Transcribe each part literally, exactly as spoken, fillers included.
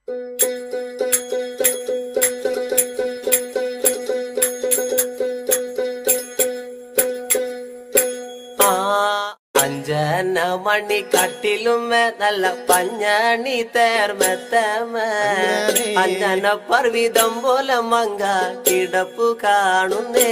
അഞ്ജന മണി കട്ടിലുമേ നല്ല പഞ്ഞണി തേർമെത്തമേ അഞ്ജന പർവിതം പോലെ മങ്ക കിടപ്പു കാണുന്നേ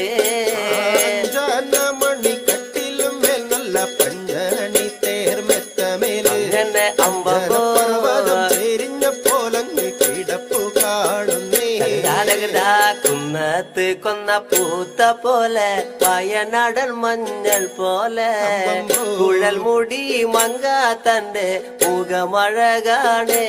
അഞ്ജന മണി കട്ടിലുമേ നല്ല പഞ്ഞണി തേർമെത്തമേലെ അമ്പർവതം ചെരിഞ്ഞ പോലങ്ങ് കിടപ്പു കാണുന്നേ കുന്നത്ത് കൊന്ന പൂത്ത പോലെ വയനാടൻ മഞ്ഞൾ പോലെ കുഴൽ മുടി മങ്ക തന്റെ മുഖമഴകാണേ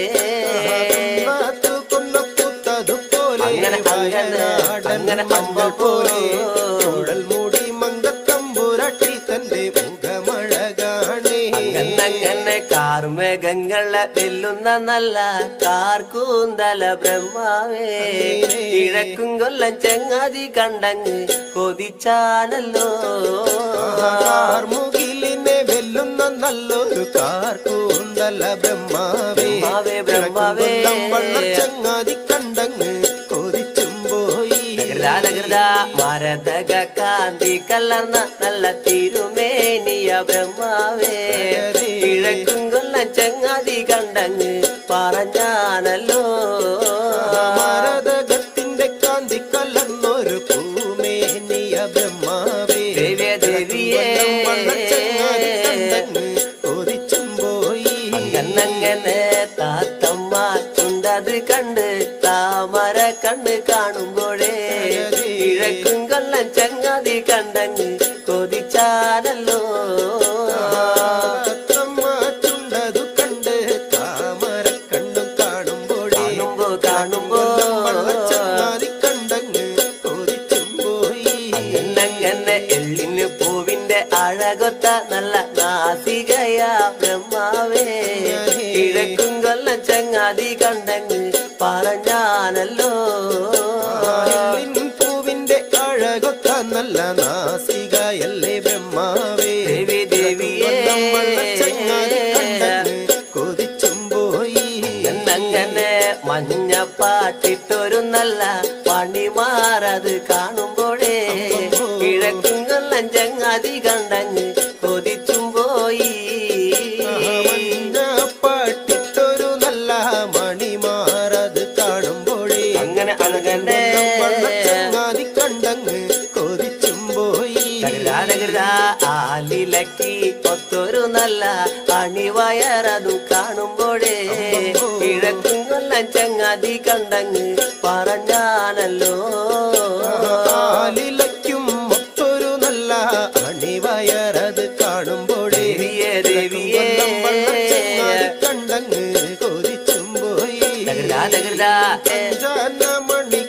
കൊന്ന പൂത്തതുപോലെ അങ്ങനെ മഞ്ഞൾ പോലെ കുഴൽ മുടി മങ്കത്തമ്പുരട്ടി തന്റെ മുഖമഴകാണേ അങ്ങനെ കാർമേഘങ്ങളെ വെല്ലുന്ന നല്ല കാർക്കൂന്തല ബ്രഹ്മാവേ കിഴക്കും കൊല്ലം ചെങ്ങാതി കണ്ടങ്ങ് കൊതിച്ചാനല്ലോ കാർമുകിലിനെ വെല്ലുന്ന നല്ലൊരു കാർക്കൂന്തല ബ്രഹ്മാവേ ബ്രഹ്മാവേ ചെങ്ങാതി കണ്ടങ്ങ് കൊതിച്ചും പോയി മരതക കാന്തി കലർന്ന നല്ല തിരുമേനിയ ബ്രഹ്മാവേ കിഴക്കും കൊല്ലം ചെങ്ങാതി കണ്ടങ്ങ് പറഞ്ഞാനല്ലോ മരതകത്തിന്റെ കാന്തി കലർന്നൊരു പൂമേനിയ ബ്രഹ്മാവേ ദേവിയെ കൊതിച്ചും പോയി അങ്ങനെ താത്തമ്മ ചുണ്ടത് കണ്ട് താമര കണ്ണ് കാണുമ്പോഴേ കിഴക്കും കൊല്ലം ചങ്ങാതി കണ്ടങ്ങ് കൊതിച്ചാനല്ലോ ചുണ്ടതു കണ്ട് താമര കണ്ണും കാണുമ്പോഴേ കാണുമ്പോ ചങ്ങാതി കണ്ടങ്ങ് കൊതിച്ചും പോയി അങ്ങനെ എള്ളിന് പൂവിന്റെ അഴകൊത്ത നല്ല നാസികയാ ബ്രഹ്മാവേ കിഴക്കും കൊല്ലം ചങ്ങാതി കണ്ടങ്ങ് പറഞ്ഞാനല്ലോ പൂവിന്റെ അഴകൊത്ത നല്ല നാസികയല്ലേ ബ്രഹ്മാവേ ദേവി ദേവിയേ ചങ്ങാതി കണ്ടങ്ങ് കൊതിച്ചും പോയി അങ്ങനെ മഞ്ഞപ്പാട്ടിട്ടൊരു നല്ല പണിമാറത് കാണുമ്പോഴേ കിഴക്കും കൊല്ലം ചങ്ങാതി കണ്ടങ്ങ് കൊതിച്ചും പോയി മഞ്ഞപ്പാട്ടിട്ടൊരു നല്ല മണിമാറത് കാണുമ്പോഴേ അങ്ങനെ അങ്ങനെ ചങ്ങാതി കണ്ടങ്ങ് കൊതിച്ചും പോയി ആലിലക്കി ഒത്തൊരു നല്ല അണിവയറതു കാണുമ്പോഴേ കിഴക്കും കൊല്ലം ചങ്ങാതി കണ്ടങ്ങ് പറഞ്ഞാനല്ലോ ആലിലയ്ക്കും ഒത്തൊരു നല്ല അണിവയറത് കാണുമ്പോഴേ ദേവിയേ ചങ്ങാതി കണ്ടങ്ങ് കൊതിച്ചും പോയി ദേവിയേ മണി